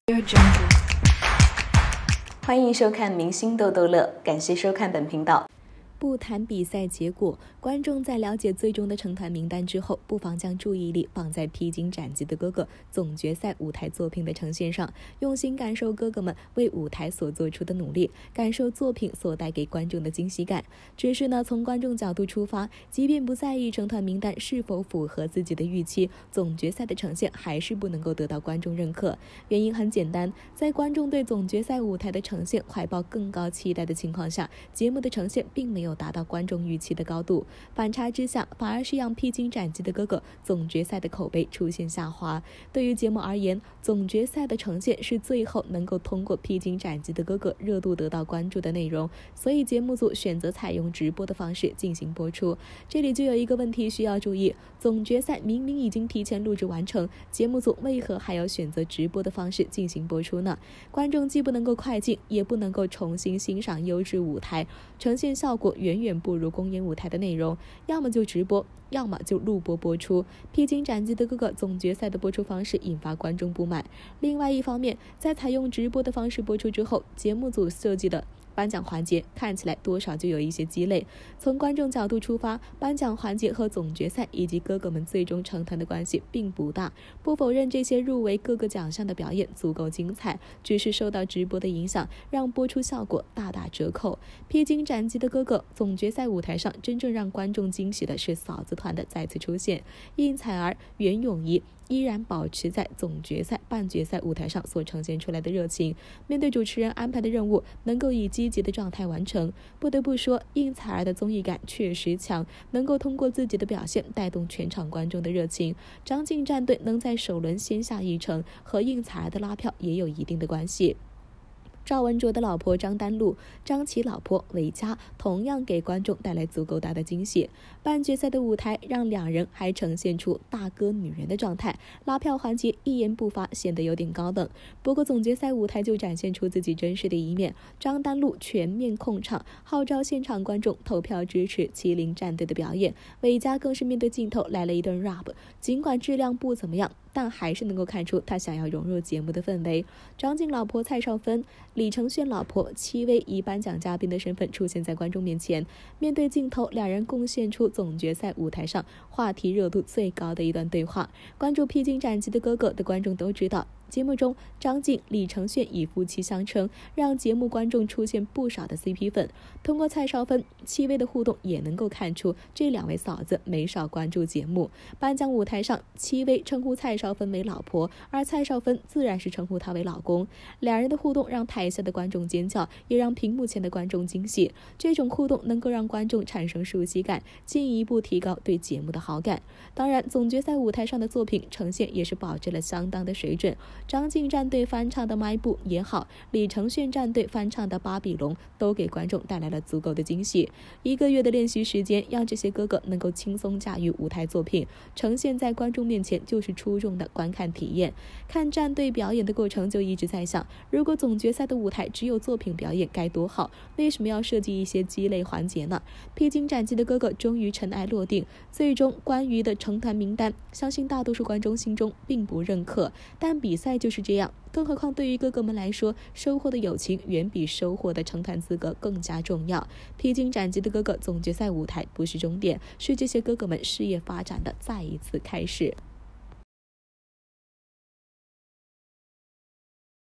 欢迎收看明星逗逗乐，感谢收看本频道。 不谈比赛结果，观众在了解最终的成团名单之后，不妨将注意力放在《披荆斩棘的哥哥》总决赛舞台作品的呈现上，用心感受哥哥们为舞台所做出的努力，感受作品所带给观众的惊喜感。只是呢，从观众角度出发，即便不在意成团名单是否符合自己的预期，总决赛的呈现还是不能够得到观众认可。原因很简单，在观众对总决赛舞台的呈现怀抱更高期待的情况下，节目的呈现并没有达到观众预期的高度，反差之下反而是让披荆斩棘的哥哥总决赛的口碑出现下滑。对于节目而言，总决赛的呈现是最后能够通过披荆斩棘的哥哥热度得到关注的内容，所以节目组选择采用直播的方式进行播出。这里就有一个问题需要注意，总决赛明明已经提前录制完成，节目组为何还要选择直播的方式进行播出呢？观众既不能够快进，也不能够重新欣赏优质舞台，呈现效果远远不如公演舞台的内容，要么就直播，要么就录播播出。披荆斩棘的哥哥总决赛的播出方式引发观众不满。另外一方面，在采用直播的方式播出之后，节目组设计的颁奖环节看起来多少就有一些鸡肋。从观众角度出发，颁奖环节和总决赛以及哥哥们最终成团的关系并不大。不否认这些入围各个奖项的表演足够精彩，只是受到直播的影响，让播出效果大打折扣。披荆斩棘的哥哥总决赛舞台上，真正让观众惊喜的是嫂子团的再次出现。应采儿、袁咏仪依然保持在总决赛、半决赛舞台上所呈现出来的热情，面对主持人安排的任务，能够以积极的状态完成。不得不说，应采儿的综艺感确实强，能够通过自己的表现带动全场观众的热情。张晋战队能在首轮先下一城，和应采儿的拉票也有一定的关系。赵文卓的老婆张丹露、张琪老婆韦佳同样给观众带来足够大的惊喜。半决赛的舞台让两人还呈现出大哥女人的状态，拉票环节一言不发，显得有点高冷。不过总决赛舞台就展现出自己真实的一面，张丹露全面控场，号召现场观众投票支持麒麟战队的表演。韦佳更是面对镜头来了一段 rap， 尽管质量不怎么样，但还是能够看出他想要融入节目的氛围。张晋老婆蔡少芬、李承铉老婆戚薇以颁奖嘉宾的身份出现在观众面前，面对镜头，两人贡献出总决赛舞台上话题热度最高的一段对话。关注披荆斩棘的哥哥的观众都知道，节目中张晋、李承铉以夫妻相称，让节目观众出现不少的 CP 粉。通过蔡少芬、戚薇的互动，也能够看出这两位嫂子没少关注节目。颁奖舞台上，戚薇称呼蔡少芬为老婆，而蔡少芬自然是称呼她为老公。两人的互动让台下的观众尖叫，也让屏幕前的观众惊喜。这种互动能够让观众产生熟悉感，进一步提高对节目的好感。当然，总决赛舞台上的作品呈现也是保持了相当的水准。张晋战队翻唱的《迈步》也好，李承铉战队翻唱的《巴比龙》都给观众带来了足够的惊喜。1个月的练习时间，让这些哥哥能够轻松驾驭舞台作品，呈现在观众面前就是出众的观看体验。看战队表演的过程就一直在想，如果总决赛的舞台只有作品表演该多好，为什么要设计一些鸡肋环节呢？披荆斩棘的哥哥终于尘埃落定，最终关于的成团名单，相信大多数观众心中并不认可，但比赛就是这样，更何况对于哥哥们来说，收获的友情远比收获的成团资格更加重要。披荆斩棘的哥哥总决赛舞台不是终点，是这些哥哥们事业发展的再一次开始。